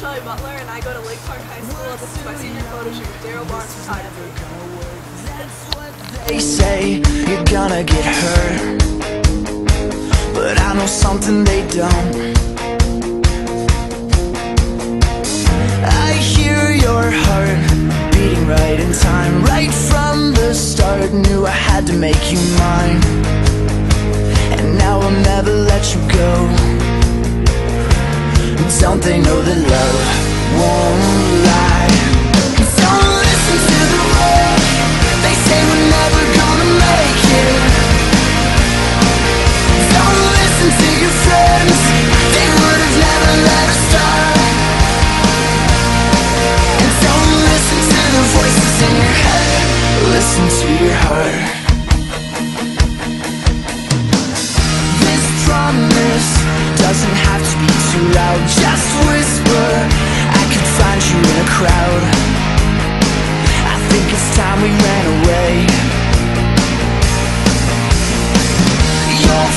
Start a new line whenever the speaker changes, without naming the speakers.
Shelby Butler, and I go to Lake Park High School, and this is my senior photo shoot with Derryl photography.
They say you're gonna get hurt, but I know something they don't. I hear your heart beating right in time. Right from the start, knew I had to make you mine, and now I'll never let you go. Don't they know that love won't lie? Don't listen to the world, they say we're never gonna make it. Don't listen to your friends, they would have never let us start. And don't listen to the voices in your head, listen to your heart. This promise doesn't have to be too loud, just whisper, I could find you in a crowd. I think it's time we ran away. You'll